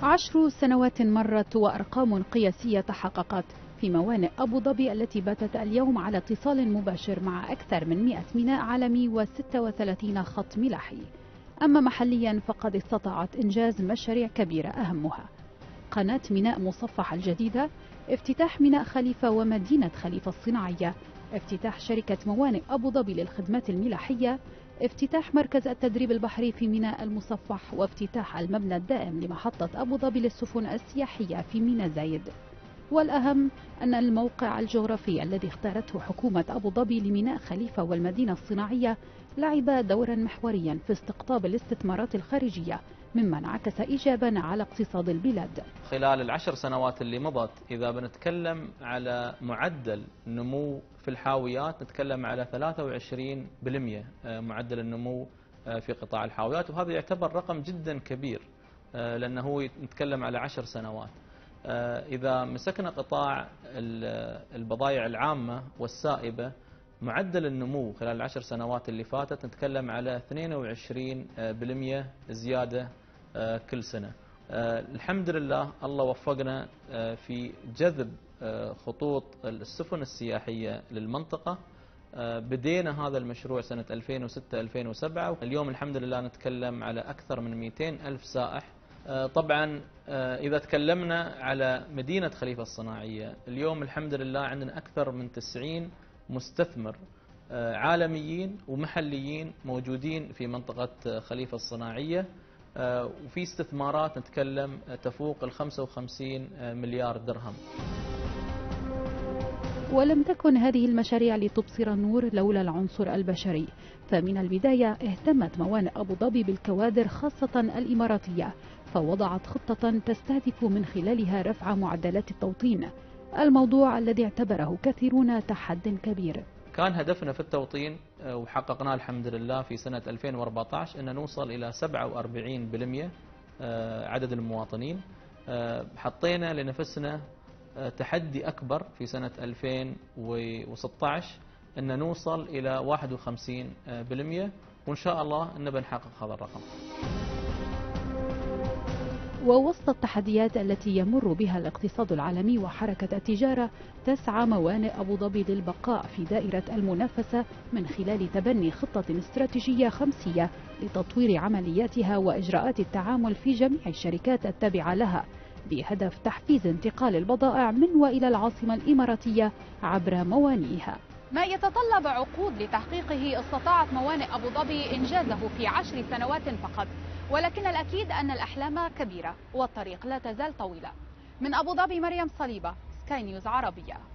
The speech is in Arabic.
10 سنوات مرت وأرقام قياسية تحققت في موانئ أبو ظبي التي باتت اليوم على اتصال مباشر مع أكثر من 100 ميناء عالمي و36 خط ملاحي. أما محليا فقد استطاعت إنجاز مشاريع كبيرة أهمها قناة ميناء مصفح الجديدة، افتتاح ميناء خليفة ومدينة خليفة الصناعية، افتتاح شركة موانئ أبو ظبي للخدمات الملاحية، افتتاح مركز التدريب البحري في ميناء المصفح، وافتتاح المبنى الدائم لمحطة أبو ظبي للسفن السياحية في ميناء زايد. والأهم أن الموقع الجغرافي الذي اختارته حكومة أبو ظبي لميناء خليفة والمدينة الصناعية لعب دورا محوريا في استقطاب الاستثمارات الخارجية، مما انعكس إيجابا على اقتصاد البلاد. خلال ال10 سنوات اللي مضت، إذا بنتكلم على معدل نمو في الحاويات نتكلم على 23% معدل النمو في قطاع الحاويات، وهذا يعتبر رقم جدا كبير لأنه نتكلم على 10 سنوات. إذا مسكنا قطاع البضائع العامة والسائبة، معدل النمو خلال ال10 سنوات اللي فاتت نتكلم على 22% زيادة كل سنة. الحمد لله الله وفقنا في جذب خطوط السفن السياحية للمنطقة. بدينا هذا المشروع سنة 2006-2007، اليوم الحمد لله نتكلم على أكثر من 200 ألف سائح. طبعا إذا تكلمنا على مدينة خليفة الصناعية، اليوم الحمد لله عندنا أكثر من 90 مستثمر عالميين ومحليين موجودين في منطقة خليفة الصناعية، وفي استثمارات نتكلم تفوق 55 مليار درهم. ولم تكن هذه المشاريع لتبصر النور لولا العنصر البشري، فمن البداية اهتمت موانئ أبو ظبي بالكوادر خاصة الإماراتية، فوضعت خطة تستهدف من خلالها رفع معدلات التوطين، الموضوع الذي اعتبره كثيرون تحد كبير. كان هدفنا في التوطين وحققناه الحمد لله في سنة 2014 أن نوصل إلى 47% عدد المواطنين. حطينا لنفسنا تحدي أكبر في سنة 2016 أن نوصل إلى 51%، وإن شاء الله أن بنحقق هذا الرقم. ووسط التحديات التي يمر بها الاقتصاد العالمي وحركة التجارة، تسعى موانئ أبو ظبي للبقاء في دائرة المنافسة من خلال تبني خطة استراتيجية خمسية لتطوير عملياتها وإجراءات التعامل في جميع الشركات التابعة لها، بهدف تحفيز انتقال البضائع من وإلى العاصمة الإماراتية عبر موانئها. ما يتطلب عقود لتحقيقه استطاعت موانئ أبو ظبي إنجازه في 10 سنوات فقط، ولكن الأكيد أن الأحلام كبيرة والطريق لا تزال طويلة. من أبو ظبي مريم صليبة، سكاي نيوز عربية.